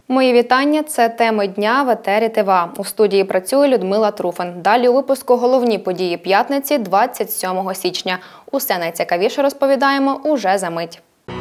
Мої вітання – це теми дня в етері ТВА. У студії працює Людмила Труфан. Далі у випуску головні події п'ятниці 27 січня. Усе найцікавіше розповідаємо уже за мить.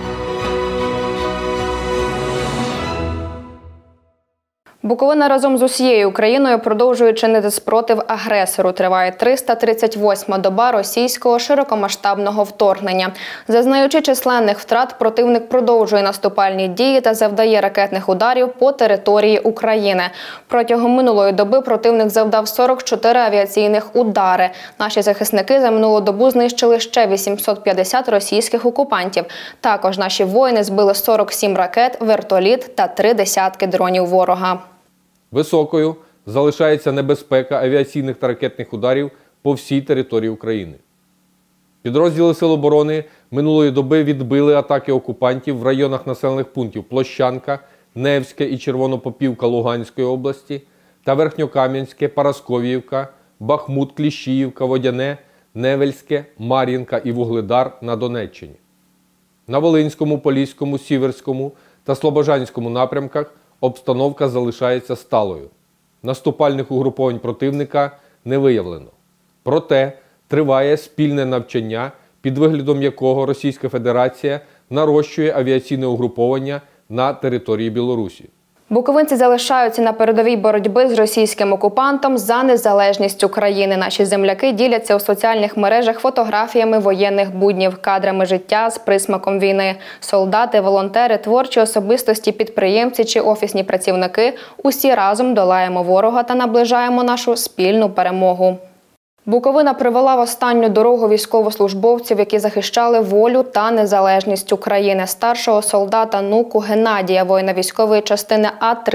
Буковина разом з усією Україною продовжує чинити спротив агресору. Триває 338-ма доба російського широкомасштабного вторгнення. Зазнаючи численних втрат, противник продовжує наступальні дії та завдає ракетних ударів по території України. Протягом минулої доби противник завдав 44 авіаційних удари. Наші захисники за минулу добу знищили ще 850 російських окупантів. Також наші воїни збили 47 ракет, вертоліт та 3 десятки дронів ворога. Високою залишається небезпека авіаційних та ракетних ударів по всій території України. Підрозділи Сил оборони минулої доби відбили атаки окупантів в районах населених пунктів Площанка, Невське і Червонопопівка Луганської області та Верхньокам'янське, Парасковіївка, Бахмут, Кліщіївка, Водяне, Невельське, Мар'їнка і Вугледар на Донеччині. На Волинському, Поліському, Сіверському та Слобожанському напрямках обстановка залишається сталою. Наступальних угруповань противника не виявлено. Проте триває спільне навчання, під виглядом якого Російська Федерація нарощує авіаційне угруповання на території Білорусі. Буковинці залишаються на передовій боротьби з російським окупантом за незалежність України. Наші земляки діляться у соціальних мережах фотографіями воєнних буднів, кадрами життя з присмаком війни. Солдати, волонтери, творчі особистості, підприємці чи офісні працівники – усі разом долаємо ворога та наближаємо нашу спільну перемогу. Буковина привела в останню дорогу військовослужбовців, які захищали волю та незалежність України. Старшого солдата Нуку Геннадія, воїна військової частини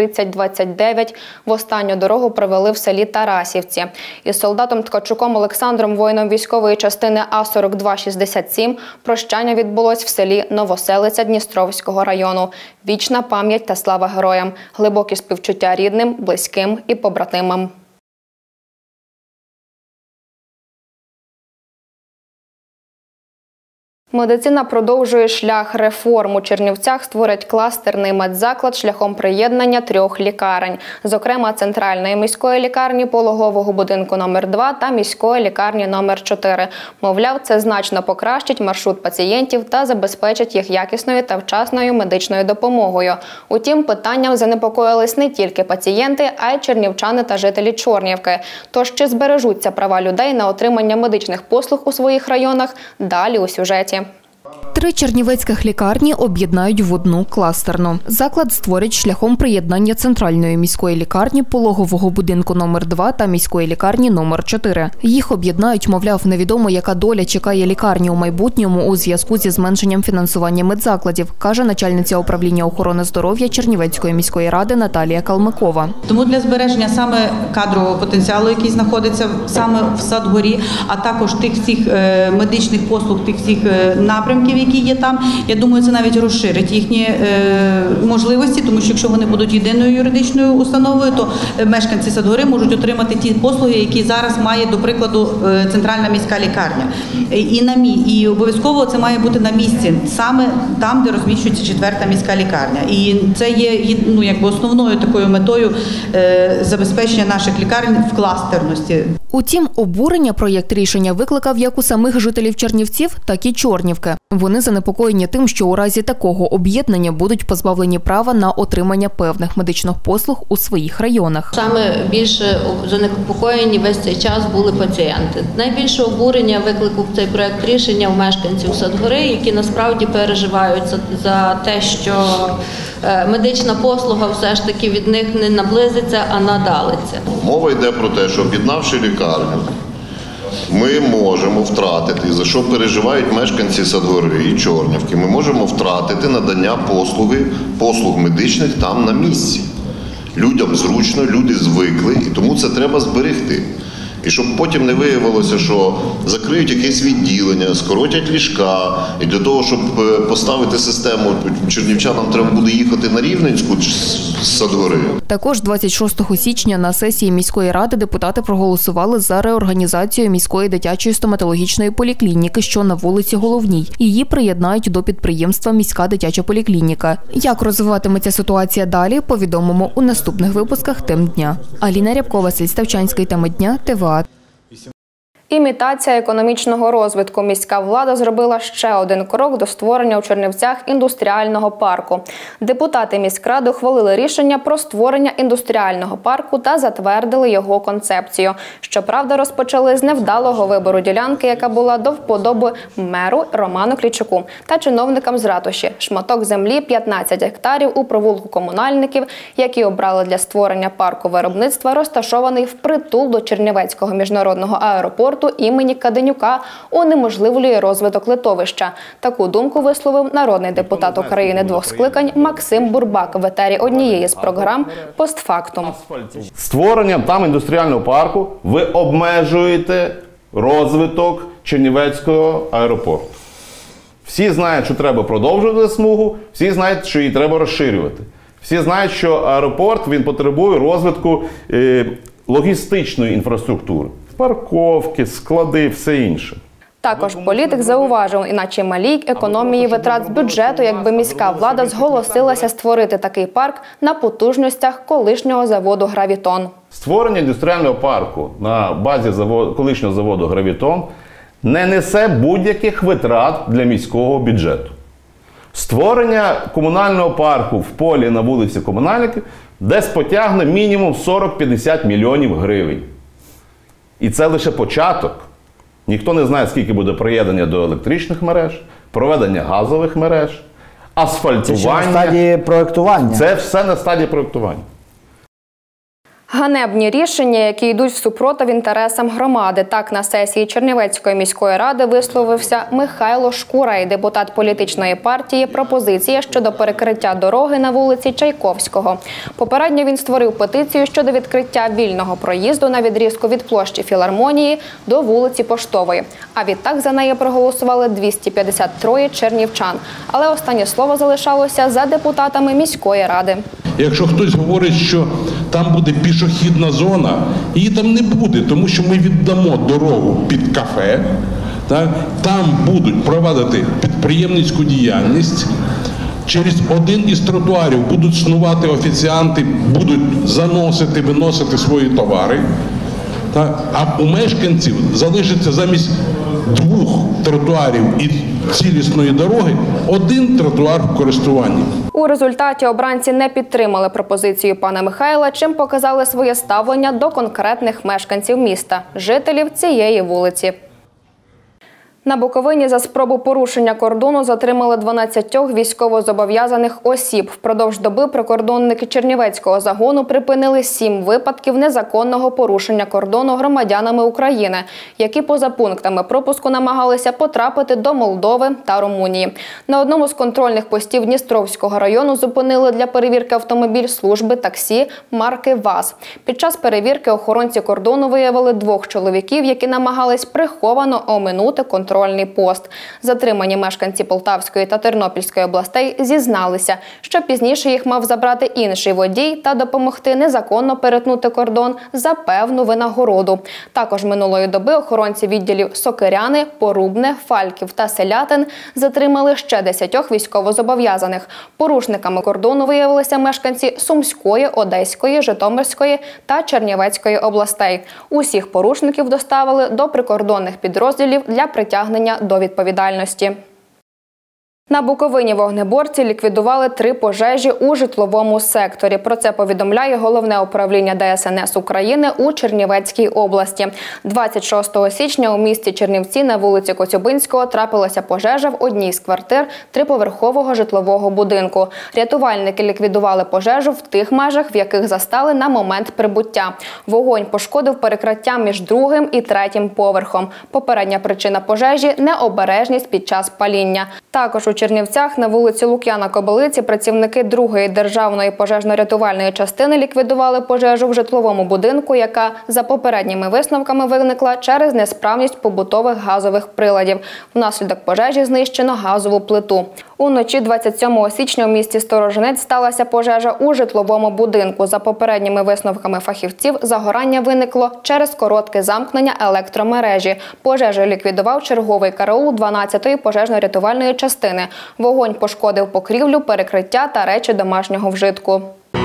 А-3029, в останню дорогу привели в селі Тарасівці. Із солдатом Ткачуком Олександром, воїном військової частини А-4267, прощання відбулось в селі Новоселиця Дністровського району. Вічна пам'ять та слава героям, глибокі співчуття рідним, близьким і побратимам. Медицина продовжує шлях реформ. У Чернівцях створять кластерний медзаклад шляхом приєднання 3 лікарень. Зокрема, центральної міської лікарні, пологового будинку номер 2 та міської лікарні номер 4. Мовляв, це значно покращить маршрут пацієнтів та забезпечить їх якісною та вчасною медичною допомогою. Утім, питанням занепокоїлись не тільки пацієнти, а й чернівчани та жителі Чорнівки. Тож, чи збережуться права людей на отримання медичних послуг у своїх районах? Далі у сюжеті. 3 чернівецьких лікарні об'єднають в одну кластерну. Заклад створять шляхом приєднання центральної міської лікарні, пологового будинку номер 2 та міської лікарні номер 4. Їх об'єднають, мовляв, невідомо, яка доля чекає лікарні у майбутньому у зв'язку зі зменшенням фінансування медзакладів, каже начальниця управління охорони здоров'я Чернівецької міської ради Наталія Калмикова. Тому для збереження саме кадрового потенціалу, який знаходиться саме в Садгорі, а також тих всіх медичних послуг, тих всіх напрямків, які є там, я думаю, це навіть розширить їхні можливості, тому що якщо вони будуть єдиною юридичною установою, то мешканці Садгори можуть отримати ті послуги, які зараз має, до прикладу, центральна міська лікарня. І обов'язково це має бути на місці, саме там, де розміщується 4-та міська лікарня. І це є основною такою метою забезпечення наших лікарень в кластерності. Утім, обурення проєкт рішення викликав як у самих жителів Чернівців, так і Чорнівки. Вони занепокоєні тим, що у разі такого об'єднання будуть позбавлені права на отримання певних медичних послуг у своїх районах. Саме більше занепокоєні весь цей час були пацієнти. Найбільше обурення викликав цей проєкт рішення у мешканців Садгори, які насправді переживають за те, що медична послуга все ж таки від них не наблизиться, а надалиться. Мова йде про те, що об'єднавши лікарню, ми можемо втратити, за що переживають мешканці Садгори і Чорнівки, ми можемо втратити надання послуг медичних там на місці. Людям зручно, люди звикли, і тому це треба зберегти. І щоб потім не виявилося, що закриють якесь відділення, скоротять ліжка, і для того, щоб поставити систему, чернівчанам треба буде їхати на Рівненську з Садгори. Також 26 січня на сесії міської ради депутати проголосували за реорганізацію міської дитячої стоматологічної поліклініки, що на вулиці Головній. Її приєднають до підприємства «Міська дитяча поліклініка». Як розвиватиметься ситуація далі, повідомимо у наступних випусках «Тем дня». Аліна Рябкова, Василь Ставчанський, «Теми дня», ТВА. Імітація економічного розвитку. Міська влада зробила ще один крок до створення у Чернівцях індустріального парку. Депутати міськради ухвалили рішення про створення індустріального парку та затвердили його концепцію. Щоправда, розпочали з невдалого вибору ділянки, яка була до вподоби меру Роману Клічуку та чиновникам з ратуші. Шматок землі 15 гектарів у провулку Комунальників, які обрали для створення парку виробництва, розташований впритул до Чернівецького міжнародного аеропорту імені Каденюка, унеможливлює розвиток литовища. Таку думку висловив народний депутат України двох скликань Максим Бурбак в етері однієї з програм «Постфактум». Створенням там індустріального парку ви обмежуєте розвиток Чернівецького аеропорту. Всі знають, що треба продовжувати смугу, всі знають, що її треба розширювати. Всі знають, що аеропорт він потребує розвитку логістичної інфраструктури. Парковки, склади, все інше. Також політик зауважив, іначе малій економії витрат з бюджету, якби міська влада зголосилася створити такий парк на потужностях колишнього заводу «Гравітон». Створення індустріального парку на базі колишнього заводу «Гравітон» не несе будь-яких витрат для міського бюджету. Створення комунального парку в полі на вулиці Комунальників десь потягне мінімум 40-50 мільйонів гривень. І це лише початок. Ніхто не знає, скільки буде приєднання до електричних мереж, проведення газових мереж, асфальтування. Це ще на стадії проєктування. Це все на стадії проєктування. Ганебні рішення, які йдуть всупротив інтересам громади. Так, на сесії Чернівецької міської ради висловився Михайло Шкурей, депутат політичної партії «Пропозиція» щодо перекриття дороги на вулиці Чайковського. Попередньо він створив петицію щодо відкриття вільного проїзду на відрізку від площі Філармонії до вулиці Поштової. А відтак за неї проголосували 253 чернівчан. Але останнє слово залишалося за депутатами міської ради. Якщо хтось говорить, що там буде пішохідна зона, її там не буде, тому що ми віддамо дорогу під кафе, так? Там будуть проводити підприємницьку діяльність, через один із тротуарів будуть снувати офіціанти, будуть заносити, виносити свої товари, так? А у мешканців залишиться замість 2 тротуарів і цілісної дороги один тротуар в користуванні. У результаті обранці не підтримали пропозицію пана Михайла, чим показали своє ставлення до конкретних мешканців міста, жителів цієї вулиці. На Буковині за спробу порушення кордону затримали 12 військовозобов'язаних осіб. Впродовж доби прикордонники Чернівецького загону припинили 7 випадків незаконного порушення кордону громадянами України, які поза пунктами пропуску намагалися потрапити до Молдови та Румунії. На одному з контрольних постів Дністровського району зупинили для перевірки автомобіль служби таксі марки ВАЗ. Під час перевірки охоронці кордону виявили 2 чоловіків, які намагались приховано оминути контрольний пост. Затримані мешканці Полтавської та Тернопільської областей зізналися, що пізніше їх мав забрати інший водій та допомогти незаконно перетнути кордон за певну винагороду. Також минулої доби охоронці відділів Сокиряни, Порубне, Фальків та Селятин затримали ще 10 військовозобов'язаних. Порушниками кордону виявилися мешканці Сумської, Одеської, Житомирської та Чернівецької областей. Усіх порушників доставили до прикордонних підрозділів для притягнення до відповідальності. На Буковині вогнеборці ліквідували 3 пожежі у житловому секторі. Про це повідомляє Головне управління ДСНС України у Чернівецькій області. 26 січня у місті Чернівці на вулиці Коцюбинського трапилася пожежа в одній з квартир 3-поверхового житлового будинку. Рятувальники ліквідували пожежу в тих межах, в яких застали на момент прибуття. Вогонь пошкодив перекриття між 2-м і 3-м поверхом. Попередня причина пожежі – необережність під час паління. Також у Чернівцях на вулиці Лук'яна-Кобилиці працівники 2-ї державної пожежно-рятувальної частини ліквідували пожежу в житловому будинку, яка, за попередніми висновками, виникла через несправність побутових газових приладів. Внаслідок пожежі знищено газову плиту. Уночі 27 січня у місті Сторожинець сталася пожежа у житловому будинку. За попередніми висновками фахівців, загорання виникло через коротке замкнення електромережі. Пожежу ліквідував черговий караул 12-ї пожежно-рятувальної частини. Вогонь пошкодив покрівлю, перекриття та речі домашнього вжитку.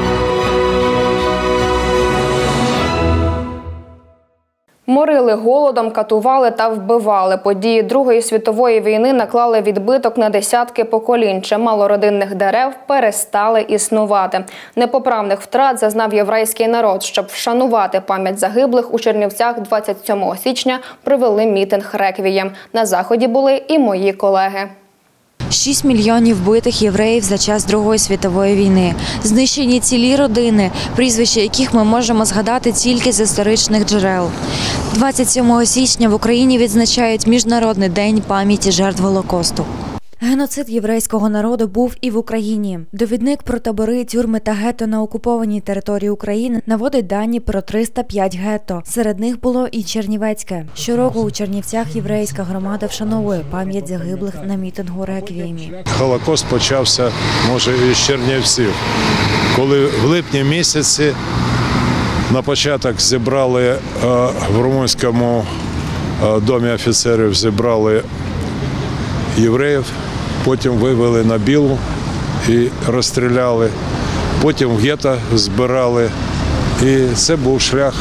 Морили голодом, катували та вбивали. Події Другої світової війни наклали відбиток на десятки поколінь. Чимало родинних дерев перестали існувати. Непоправних втрат зазнав єврейський народ. Щоб вшанувати пам'ять загиблих, у Чернівцях 27 січня провели мітинг реквієм. На заході були і мої колеги. 6 мільйонів вбитих євреїв за час Другої світової війни. Знищені цілі родини, прізвища яких ми можемо згадати тільки з історичних джерел. 27 січня в Україні відзначають Міжнародний день пам'яті жертв Голокосту. Геноцид єврейського народу був і в Україні. Довідник про табори, тюрми та гетто на окупованій території України наводить дані про 305 гетто. Серед них було і Чернівецьке. Щороку у Чернівцях єврейська громада вшановує пам'ять загиблих на мітингу реквіємі. Голокост почався, може, із Чернівців, коли в липні місяці на початок зібрали в Румунському домі офіцерів зібрали євреїв, потім вивели на Білу і розстріляли, потім в гетто збирали. І це був шлях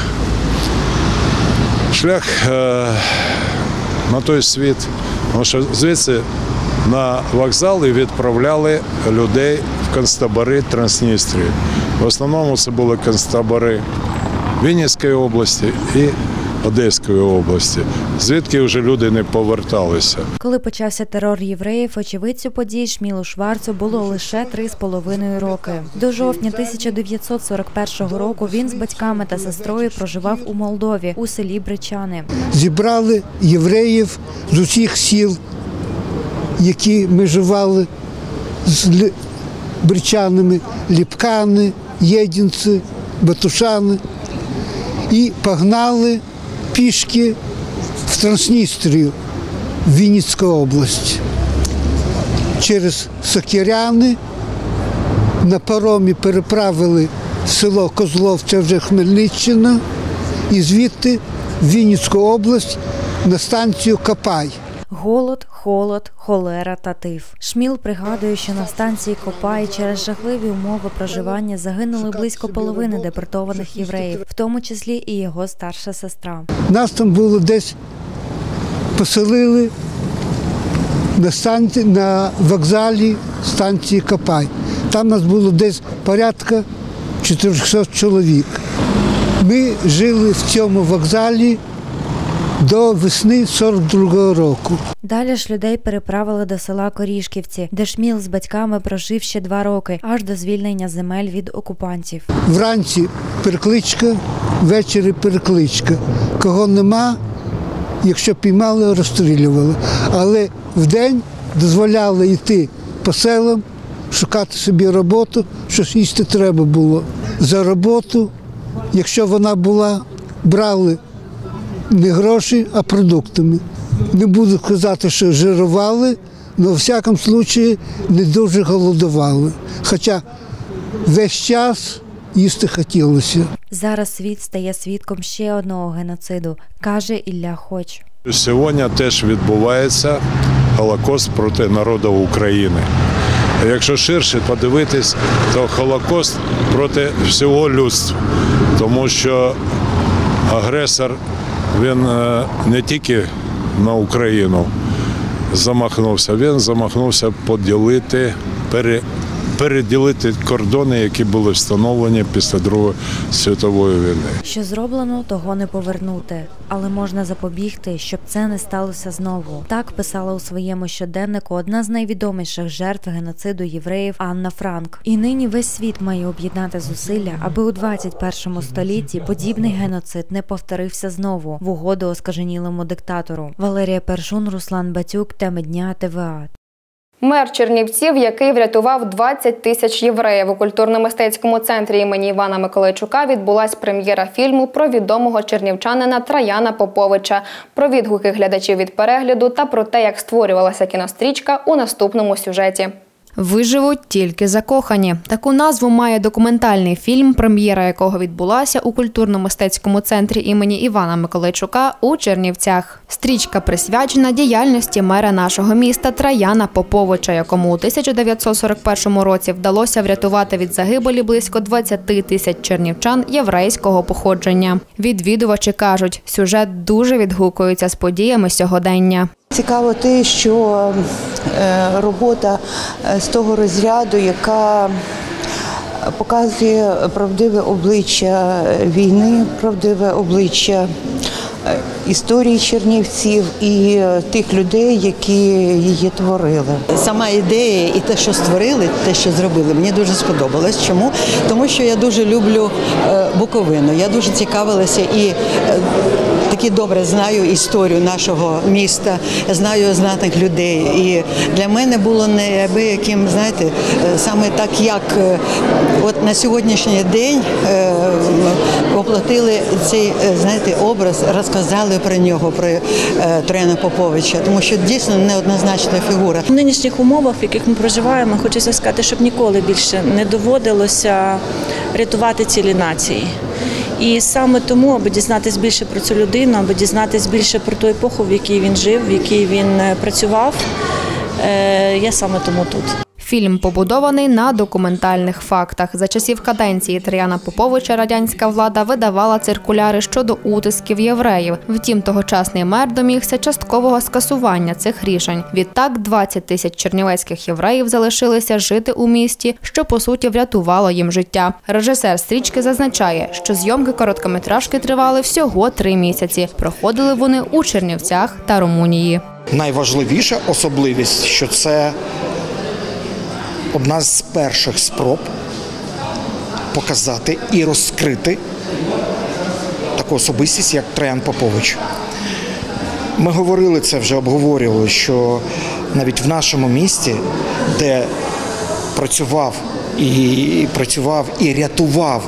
на той світ. Тому що звідси на вокзали відправляли людей в концтабори Трансністрії. В основному це були концтабори Вінницької області і Одеської області, звідки вже люди не поверталися. Коли почався терор євреїв, очевидцю подій Шмілу Шварцу було лише 3,5 роки. До жовтня 1941 року він з батьками та сестрою проживав у Молдові, у селі Бричани. Зібрали євреїв з усіх сіл, які межували з бричанами, Ліпкани, Єдинці, Батушани, і погнали пішки в Трансністрію, в Вінницьку область. Через Сокиряни на паромі переправили в село Козлов, це вже Хмельниччина, і звідти в Вінницьку область на станцію Копай. Голод, холод, холера та тиф. Шміл пригадує, що на станції Копай через жахливі умови проживання загинули близько половини депортованих євреїв, в тому числі і його старша сестра. Нас там було десь поселили на вокзалі станції Копай. Там нас було десь порядка 400 чоловік. Ми жили в цьому вокзалі до весни 42-го року. Далі ж людей переправили до села Корішківці, де Шміл з батьками прожив ще 2 роки, аж до звільнення земель від окупантів. Вранці перекличка, ввечері перекличка. Кого нема, якщо піймали, розстрілювали. Але вдень дозволяли йти по селам, шукати собі роботу, щось їсти треба було. За роботу, якщо вона була, брали не гроші, а продуктами. Не буду казати, що жирували, але у всякому випадку не дуже голодували. Хоча весь час їсти хотілося. Зараз світ стає свідком ще одного геноциду, каже Ілля Хоч. Сьогодні теж відбувається Голокост проти народу України. А якщо ширше подивитись, то Голокост проти всього людства. Тому що агресор, він не тільки на Україну замахнувся, він замахнувся переділити кордони, які були встановлені після Другої світової війни. Що зроблено, того не повернути. Але можна запобігти, щоб це не сталося знову. Так писала у своєму щоденнику одна з найвідоміших жертв геноциду євреїв Анна Франк. І нині весь світ має об'єднати зусилля, аби у 21 столітті подібний геноцид не повторився знову в угоду оскаженілому диктатору. Валерія Першун, Руслан Батюк, Теми дня, ТВА. Мер Чернівців, який врятував 20 тисяч євреїв. У культурно-мистецькому центрі імені Івана Миколайчука відбулась прем'єра фільму про відомого чернівчанина Траяна Поповича. Про відгуки глядачів від перегляду та про те, як створювалася кінострічка, у наступному сюжеті. «Виживуть тільки закохані». Таку назву має документальний фільм, прем'єра якого відбулася у культурно-мистецькому центрі імені Івана Миколайчука у Чернівцях. Стрічка присвячена діяльності мера нашого міста Траяна Поповича, якому у 1941 році вдалося врятувати від загибелі близько 20 тисяч чернівчан єврейського походження. Відвідувачі кажуть, сюжет дуже відгукується з подіями сьогодення. Цікаво те, що робота з того розряду, яка показує правдиве обличчя війни, правдиве обличчя історії Чернівців і тих людей, які її творили. Сама ідея і те, що створили, те, що зробили, мені дуже сподобалось. Чому? Тому що я дуже люблю Буковину, я дуже цікавилася і таки добре знаю історію нашого міста, знаю знатних людей. І для мене було неабияким, знаєте, саме так, як от на сьогоднішній день воплотили цей, знаєте, образ, розказали про нього, про Траяна Поповича, тому що дійсно неоднозначна фігура. В нинішніх умовах, в яких ми проживаємо, хочеться сказати, щоб ніколи більше не доводилося рятувати цілі нації. І саме тому, аби дізнатися більше про цю людину, аби дізнатися більше про ту епоху, в якій він жив, в якій він працював, я саме тому тут. Фільм побудований на документальних фактах. За часів каденції Траяна Поповича радянська влада видавала циркуляри щодо утисків євреїв. Втім, тогочасний мер домігся часткового скасування цих рішень. Відтак 20 тисяч чернівецьких євреїв залишилися жити у місті, що по суті врятувало їм життя. Режисер стрічки зазначає, що зйомки короткометражки тривали всього 3 місяці. Проходили вони у Чернівцях та Румунії. Найважливіша особливість, що це одна з перших спроб показати і розкрити таку особистість, як Траян Попович. Ми говорили це, вже обговорювали, що навіть в нашому місті, де працював і рятував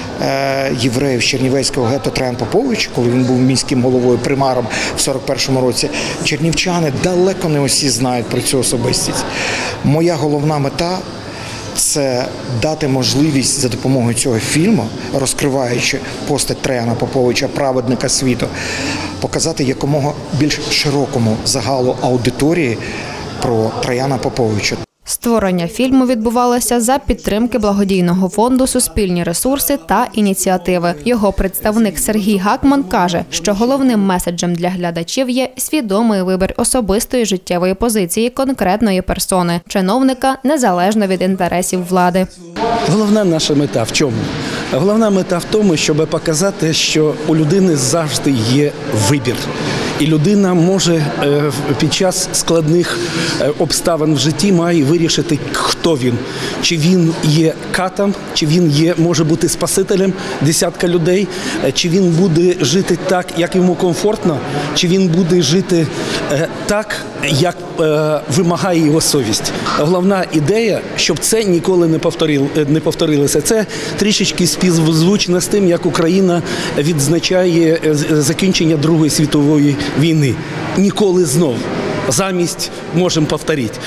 євреїв з Чернівецького гетто Траян Попович, коли він був міським головою, примаром в 41-му році, чернівчани далеко не усі знають про цю особистість. Моя головна мета – це дати можливість за допомогою цього фільму, розкриваючи постать Траяна Поповича, праведника світу, показати якомога більш широкому загалу аудиторії про Траяна Поповича. Створення фільму відбувалося за підтримки благодійного фонду «Суспільні ресурси та ініціативи». Його представник Сергій Гакман каже, що головним меседжем для глядачів є свідомий вибір особистої життєвої позиції конкретної персони – чиновника, незалежно від інтересів влади. Головна наша мета в чому? Головна мета в тому, щоб показати, що у людини завжди є вибір. І людина може під час складних обставин в житті має вирішити, хто він. Чи він є катом, чи він може бути спасителем десятка людей, чи він буде жити так, як йому комфортно, чи він буде жити так, як вимагає його совість. Головна ідея, щоб це ніколи не повторилося. Це трішечки співзвучно з тим, як Україна відзначає закінчення Другої світової війни. Ніколи знов. Замість можемо повторити.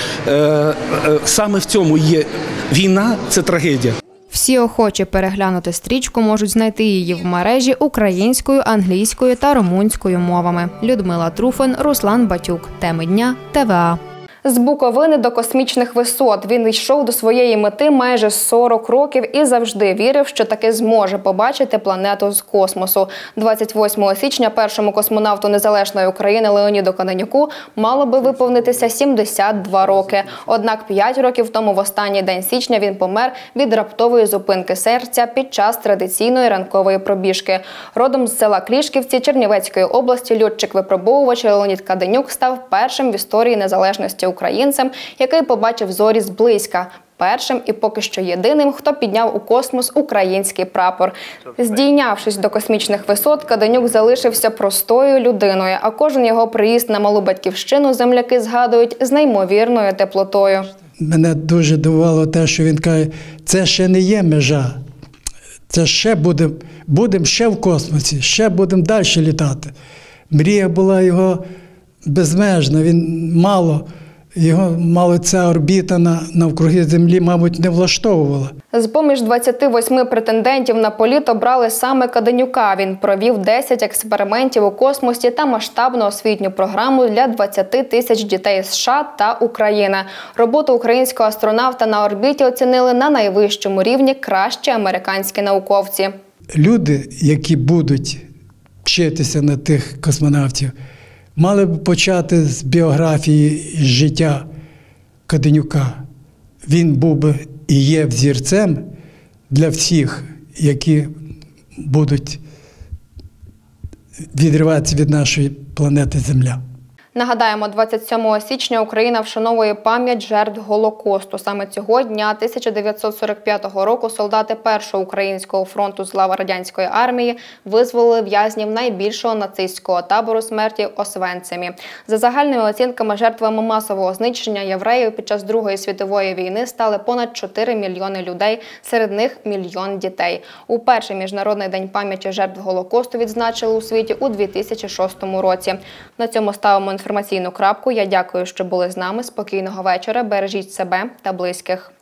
Саме в цьому є війна – це трагедія. Всі охочі переглянути стрічку можуть знайти її в мережі українською, англійською та румунською мовами. Людмила Труфин, Руслан Батюк. Теми дня ТВА. З Буковини до космічних висот. Він йшов до своєї мети майже 40 років і завжди вірив, що таки зможе побачити планету з космосу. 28 січня першому космонавту Незалежної України Леоніду Кононюку мало би виповнитися 72 роки. Однак 5 років тому в останній день січня він помер від раптової зупинки серця під час традиційної ранкової пробіжки. Родом з села Клішківці Чернівецької області льотчик-випробовувач Леонід Каденюк став першим в історії незалежності українцем, який побачив зорі зблизька. Першим і поки що єдиним, хто підняв у космос український прапор. Здійнявшись до космічних висот, Каденюк залишився простою людиною, а кожен його приїзд на малу батьківщину земляки згадують з неймовірною теплотою. Мене дуже дивувало те, що він каже, це ще не є межа, це ще будемо ще в космосі, ще будемо далі літати. Мрія була його безмежна, його мало ця орбіта навкруги Землі, мабуть, не влаштовувала. З-поміж 28 претендентів на політ обрали саме Каденюка. Він провів 10 експериментів у космосі та масштабну освітню програму для 20 тисяч дітей США та України. Роботу українського астронавта на орбіті оцінили на найвищому рівні кращі американські науковці. Люди, які будуть вчитися на тих космонавтів, мали б почати з біографії, з життя Каденюка. Він був би і є взірцем для всіх, які будуть відриватися від нашої планети Земля. Нагадаємо, 27 січня Україна вшановує пам'ять жертв Голокосту. Саме цього дня 1945 року солдати Першого українського фронту з лав радянської армії визволили в'язнів найбільшого нацистського табору смерті – Освенцимі. За загальними оцінками, жертвами масового знищення євреїв під час Другої світової війни стали понад 4 мільйони людей, серед них мільйон дітей. У перший Міжнародний день пам'яті жертв Голокосту відзначили у світі у 2006 році. На цьому ставимо інформаційну крапку. Я дякую, що були з нами. Спокійного вечора. Бережіть себе та близьких.